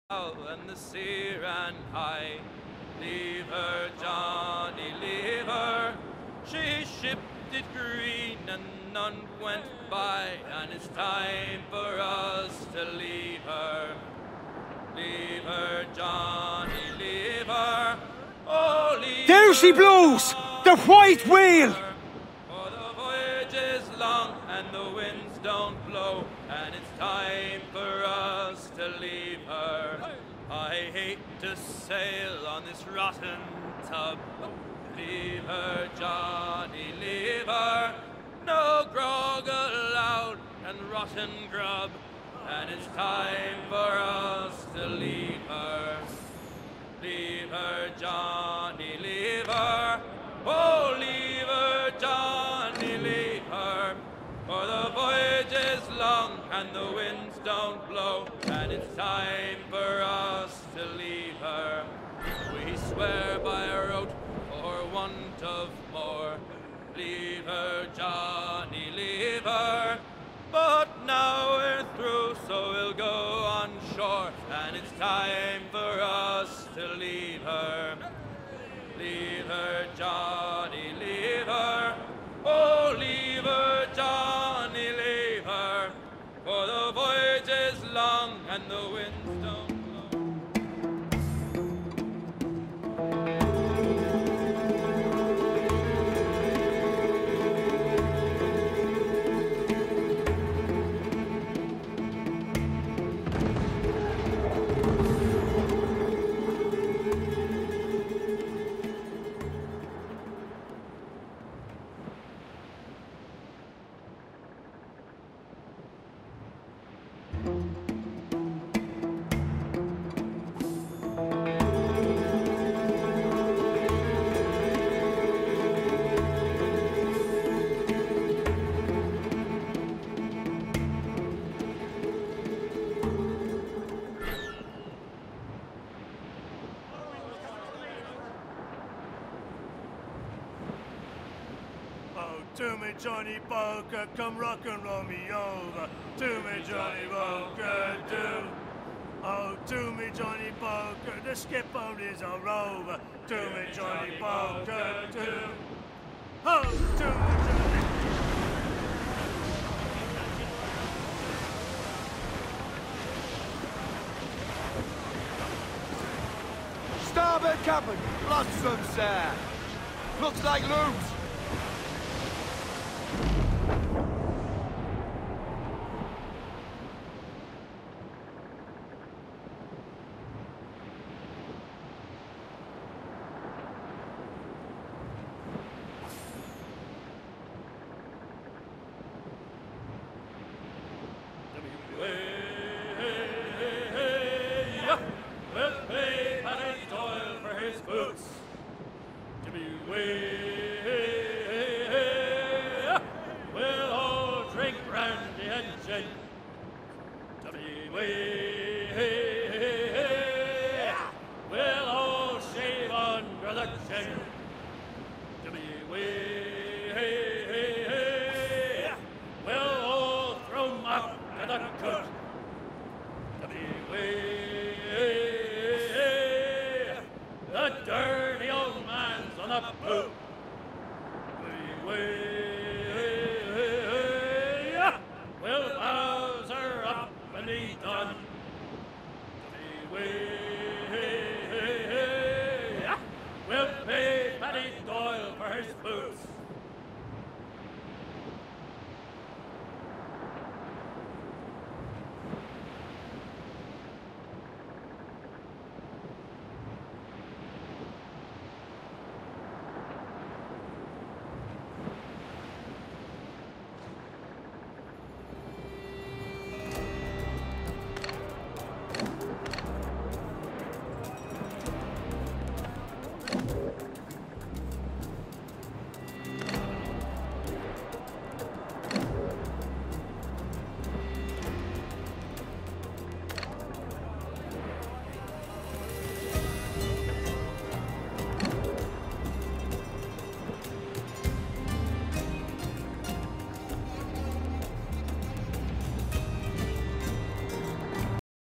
And the sea ran high. Leave her, Johnny, leave her. She shipped it green and none went by, and it's time for us to leave her. Leave her, Johnny, leave her. Oh, leave There she blows! The white whale! For the voyage is long and the winds don't blow, and it's time for us to leave her. I hate to sail on this rotten tub. Leave her, Johnny, leave her. No grog allowed and rotten grub, and it's time for us to leave her. Leave her, Johnny, leave her. Oh, leave her, Johnny, leave her. For the voyage is long and the winds don't blow, and it's time for us to leave her. We swear by our oath for want of more. Leave her, Johnny, leave her. But now we're through, so we'll go on shore, and it's time for us to leave her. Leave her, Johnny, leave her. Oh, leave her, Johnny, leave her. For the voyage is long and the winds don't To me, Johnny Boker, come rock and roll me over. To me, Johnny Boker, do. Oh, to me, Johnny Boker, the skipper is a rover. To me, Johnny Boker, do. Oh, to me, Johnny. Starboard cabin, lost some, sir. Looks like loot. We'll all drink brandy and gin. We'll all shave under the chin. We'll all throw up to the cook. The dirty old man's on the poop.